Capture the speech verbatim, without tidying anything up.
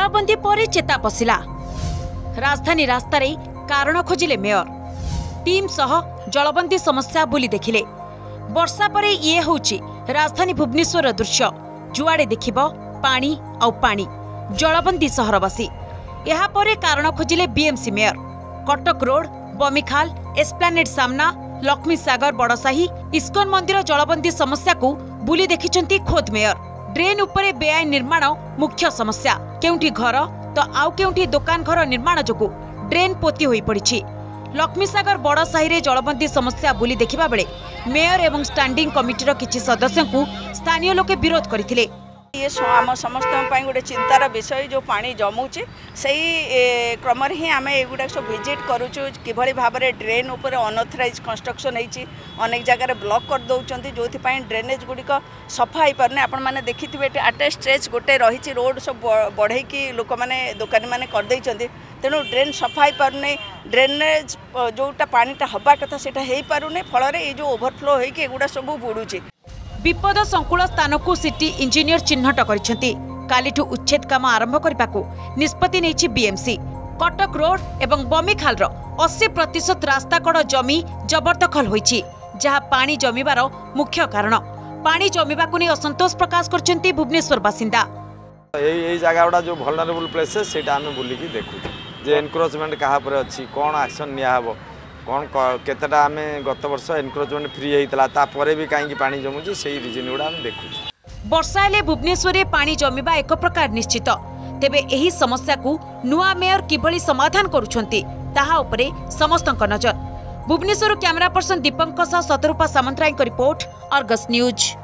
जलबंदी पर चेता पशिला राजधानी रास्तार कारण खोजिले मेयर टीम सह जलबंदी समस्या बुली देखिले। वर्षा पर ये होची राजधानी भुवनेश्वर दृश्य जुआड़े देखिब पानी आउ पानी जलबंदी सहरवासी। यहाँ पर कारण खोजिले BMC mayor Cuttack road Bomikhal Esplanade सामना लक्ष्मी सागर बड़साही इस्कन मंदिर जलबंदी समस्या को बुली देखिचंती खोद मेयर। ड्रेन उपरे बेआईन निर्माण मुख्य समस्या केउंठी घर तो आउ केउंठी दुकान घर निर्माण जोगु ड्रेन पोती होई पड़िछि। लक्ष्मी सागर बड़साही रे जलबंदी समस्या बुली देखिबा बेले मेयर एवं स्टैंडिंग कमिटीर किछि सदस्यों को स्थानीय लोके विरोध करथिले। ये आम समस्त गोटे चिंतार विषय जो पानी जमुचे से क्रम ही आम एगुड़ा सब विजिट करुचु किभली भाव में ड्रेन उपर अनऑथराइज कंस्ट्रक्शन होती अनेक जगह ब्लॉक कर दौरान जो ड्रेनेज गुड़िक सफा हो पारने आपण मैंने देखि आटे स्ट्रेच गोटे रही रोड सब बढ़ेकी लोक मैंने दोकानी मैंने करदे तेणु ड्रेन सफा हो पारने ड्रेनेज जोटा पानीटा हवा कथा से हो पारुने फल जो ओभरफ्लो होगुड़ा सब बुड़ुची। विपद संकुल स्थान को सिटी इंजीनियर चिन्हट करिसेंती। कालीठू उच्छेद काम आरंभ करने को निष्पत्ति नेछि बीएमसी। कटक रोड एवं बमिखाल अस्सी प्रतिशत रास्ता कड़ जमी जबरदखल होइछि जहाँ पानी जमीबार मुख्य कारण। पानी जमीबा को नहीं असंतोष प्रकाश करछंती भुवनेश्वर बासिंदा। यही जगह गुड़ा जो वल्नरेबल प्लेसेस सेटा आमे बुलिकी देखु जे एनक्रोचमेंट कहा पर अछि कोन एक्शन निया हबो कौन केतटा आम गत वर्ष एनक्रोचमेंट फ्री होता भी कहीं पानी जमुची से रिजन गुड़ा देखु। वर्षा हेले भुवनेश्वर में पानी जमीबा एक प्रकार निश्चित तेबे एही समस्या को नुआ मेयर किभली समाधान करुछंती ताहा उपरे समस्तक नजर। भुवनेश्वर कैमरा पर्सन दीपक सह Shatarupa Samantaray report Argus news.